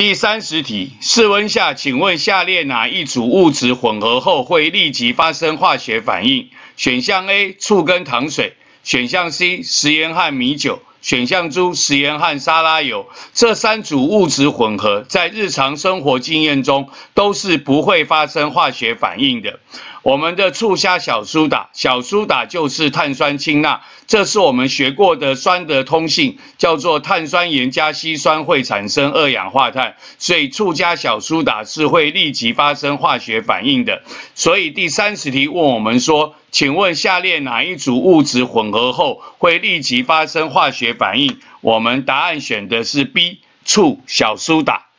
第30题，室温下，请问下列哪一组物质混合后会立即发生化学反应？选项 A 醋跟糖水，选项 C 食盐和米酒，选项 D 食盐和沙拉油。这3组物质混合在日常生活经验中都是不会发生化学反应的。我们的醋加小苏打，小苏打就是碳酸氢钠，这是我们学过的酸的通性，叫做碳酸盐加稀酸会产生二氧化碳，所以醋加小苏打是会立即发生化学反应的。所以第30题问我们说，请问下列哪一组物质混合后会立即发生化学反应？我们答案选的是 B， 醋小苏打。